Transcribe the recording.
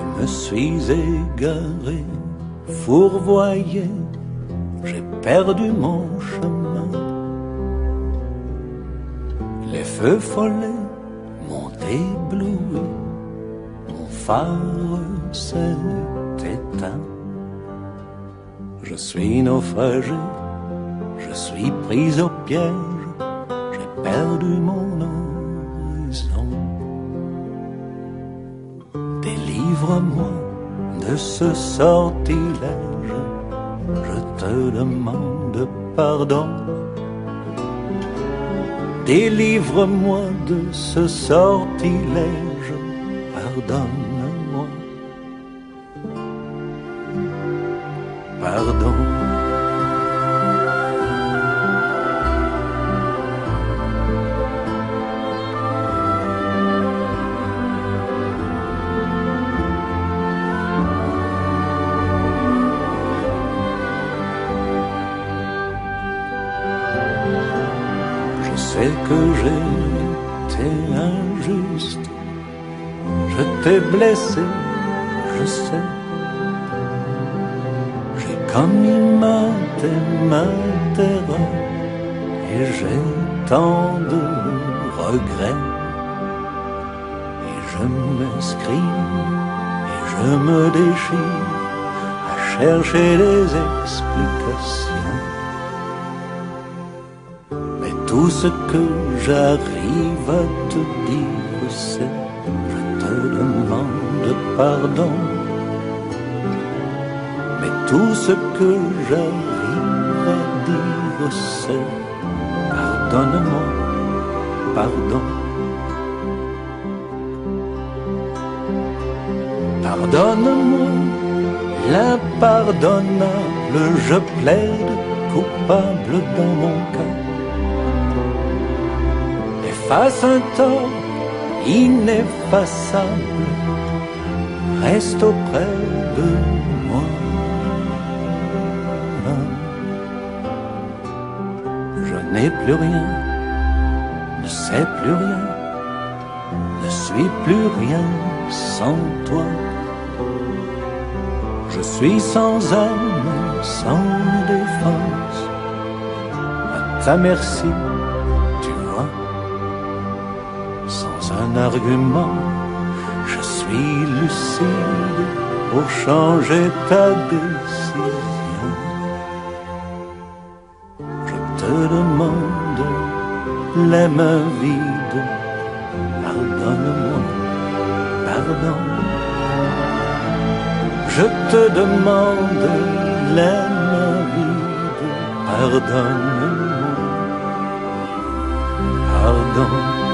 me suis égaré, fourvoyé, j'ai perdu mon chemin. Les feux follets m'ont ébloui, mon phare s'est éteint. Je suis naufragé, je suis pris au piège, j'ai perdu mon horizon. Délivre-moi de ce sortilège, je te demande pardon. Délivre-moi de ce sortilège, pardonne-moi. Pardon. Je sais que j'ai été injuste, je t'ai blessé, je sais. J'ai commis maintes erreurs et j'ai tant de regrets. Et je m'escrime et je me déchire à chercher des explications. Tout ce que j'arrive à te dire, c'est je te demande pardon. Mais tout ce que j'arrive à dire, c'est pardonne-moi, pardon. Pardonne-moi, l'impardonnable, je plaide coupable dans mon cas. Efface un tort ineffaçable, reste auprès de moi. Je n'ai plus rien, ne sais plus rien, ne suis plus rien sans toi. Je suis sans âme, sans défense, à ta merci. Sans un argument, je suis lucide pour changer ta décision. Je te demande les mains vides, pardonne-moi, pardon. Je te demande les mains vides, pardonne-moi, pardon.